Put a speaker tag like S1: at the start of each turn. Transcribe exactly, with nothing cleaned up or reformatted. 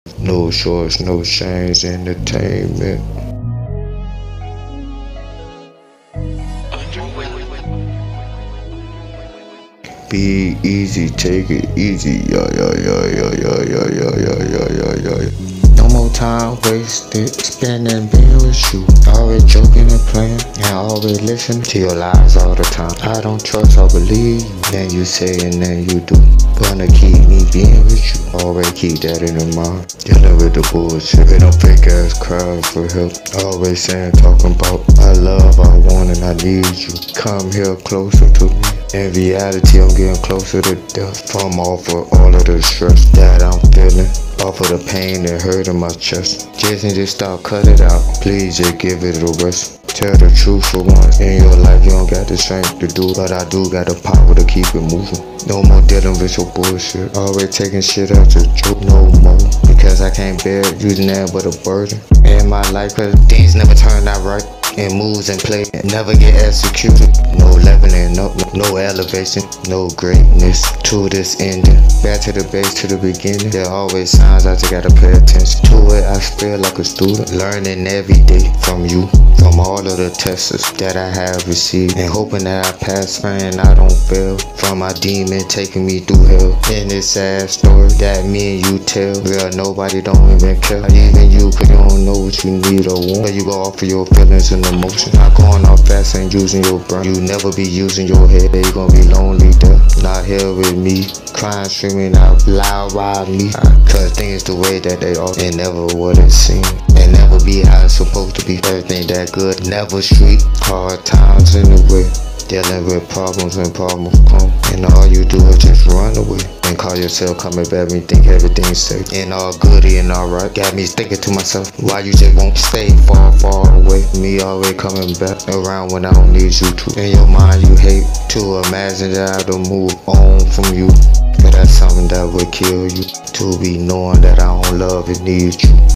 S1: No shorts, no chains, entertainment. Be easy, take it easy, yeah, yeah, yeah, yeah, yeah, yeah, yeah, yeah, yeah, yeah, yeah. No more time wasted spending being with you. Always joking and playing, and always listen to your lies all the time. I don't trust or believe you, then you say and then you do. Gonna keep me being with you, always keep that in the mind. Dealing with the bullshit, with them fake ass cries for help. Always saying, talking about I love, I want and I need you. Come here closer to me. In reality, I'm getting closer to death. From off of all of the stress that I'm feeling, off of the pain that hurt in my chest. Just need to stop, cut it out. Please just give it a rest. Tell the truth for once in your life. You don't got the strength to do, but I do got the power to keep it moving. No more dealing with your bullshit. Always taking shit out the joke. No more, because I can't bear it, using that but a burden in my life. Cause things never turn out right. And moves and play never get executed. No leveling up, no elevation, no greatness to this ending. Back to the base, to the beginning. There are always signs, I just gotta pay attention to it. I feel like a student, learning every day from you, from all of the tests that I have received, and hoping that I pass, praying I don't fail. From my demon taking me through hell. In this sad story that me and you tell, real nobody don't even care. Even you, cause you don't know what you need or want. You go off of your feelings and emotion. Not going off fast and using your brain. You never be using your head. You gonna be lonely there. Not here with me, crying, screaming out loud by me. Cause things the way that they are, and never what it seemed, and never be how it's supposed to be. Everything that good, never street. Hard times in the way, dealing with problems when problems come, and all you do is just run away and call yourself coming back. Me think everything's safe and all goody and alright. Got me thinking to myself, why you just won't stay far, far away? Me always coming back around when I don't need you to. In your mind you hate to imagine that I don't move on from you, but that's something that would kill you. To be knowing that I don't love and need you.